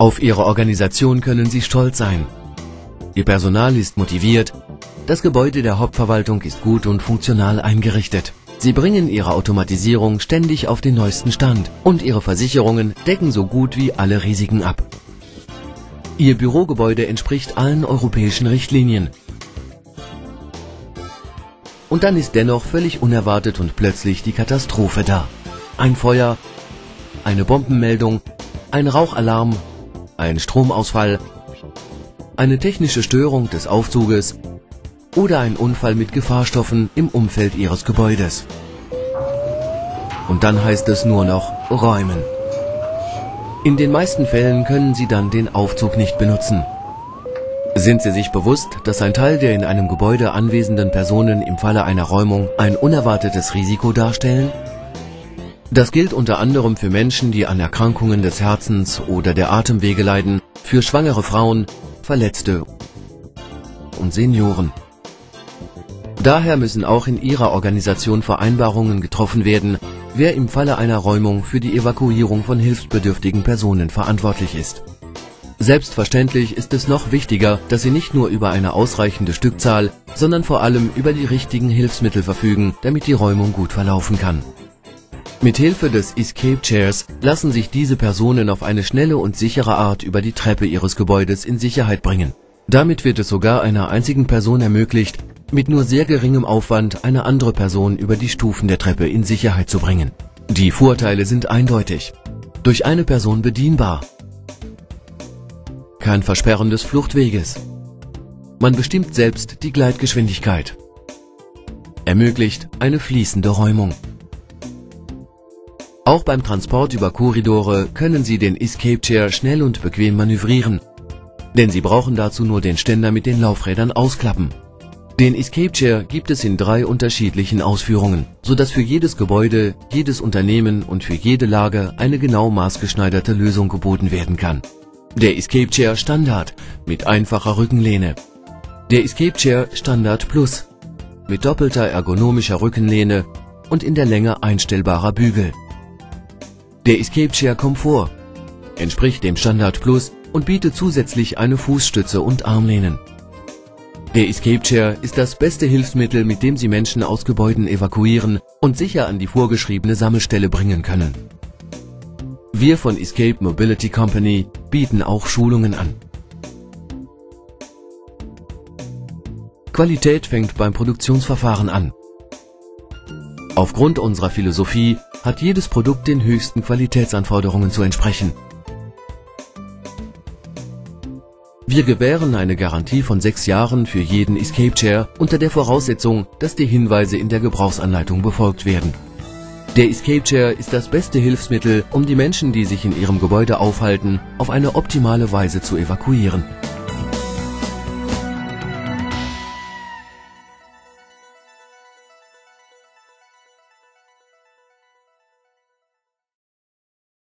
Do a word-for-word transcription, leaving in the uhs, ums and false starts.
Auf Ihre Organisation können Sie stolz sein. Ihr Personal ist motiviert, das Gebäude der Hauptverwaltung ist gut und funktional eingerichtet. Sie bringen Ihre Automatisierung ständig auf den neuesten Stand und Ihre Versicherungen decken so gut wie alle Risiken ab. Ihr Bürogebäude entspricht allen europäischen Richtlinien. Und dann ist dennoch völlig unerwartet und plötzlich die Katastrophe da. Ein Feuer, eine Bombenmeldung, ein Rauchalarm, ein Stromausfall, eine technische Störung des Aufzuges oder ein Unfall mit Gefahrstoffen im Umfeld Ihres Gebäudes. Und dann heißt es nur noch räumen. In den meisten Fällen können Sie dann den Aufzug nicht benutzen. Sind Sie sich bewusst, dass ein Teil der in einem Gebäude anwesenden Personen im Falle einer Räumung ein unerwartetes Risiko darstellen? Das gilt unter anderem für Menschen, die an Erkrankungen des Herzens oder der Atemwege leiden, für schwangere Frauen, Verletzte und Senioren. Daher müssen auch in Ihrer Organisation Vereinbarungen getroffen werden, wer im Falle einer Räumung für die Evakuierung von hilfsbedürftigen Personen verantwortlich ist. Selbstverständlich ist es noch wichtiger, dass Sie nicht nur über eine ausreichende Stückzahl, sondern vor allem über die richtigen Hilfsmittel verfügen, damit die Räumung gut verlaufen kann. Mit Hilfe des Escape Chairs lassen sich diese Personen auf eine schnelle und sichere Art über die Treppe ihres Gebäudes in Sicherheit bringen. Damit wird es sogar einer einzigen Person ermöglicht, mit nur sehr geringem Aufwand eine andere Person über die Stufen der Treppe in Sicherheit zu bringen. Die Vorteile sind eindeutig. Durch eine Person bedienbar. Kein Versperren des Fluchtweges. Man bestimmt selbst die Gleitgeschwindigkeit. Ermöglicht eine fließende Räumung. Auch beim Transport über Korridore können Sie den Escape Chair schnell und bequem manövrieren, denn Sie brauchen dazu nur den Ständer mit den Laufrädern ausklappen. Den Escape Chair gibt es in drei unterschiedlichen Ausführungen, sodass für jedes Gebäude, jedes Unternehmen und für jede Lage eine genau maßgeschneiderte Lösung geboten werden kann. Der Escape Chair Standard mit einfacher Rückenlehne. Der Escape Chair Standard Plus mit doppelter ergonomischer Rückenlehne und in der Länge einstellbarer Bügel. Der Escape Chair Komfort entspricht dem Standard Plus und bietet zusätzlich eine Fußstütze und Armlehnen. Der Escape Chair ist das beste Hilfsmittel, mit dem Sie Menschen aus Gebäuden evakuieren und sicher an die vorgeschriebene Sammelstelle bringen können. Wir von Escape Mobility Company bieten auch Schulungen an. Qualität fängt beim Produktionsverfahren an. Aufgrund unserer Philosophie hat jedes Produkt den höchsten Qualitätsanforderungen zu entsprechen. Wir gewähren eine Garantie von sechs Jahren für jeden Escape Chair unter der Voraussetzung, dass die Hinweise in der Gebrauchsanleitung befolgt werden. Der Escape Chair ist das beste Hilfsmittel, um die Menschen, die sich in ihrem Gebäude aufhalten, auf eine optimale Weise zu evakuieren.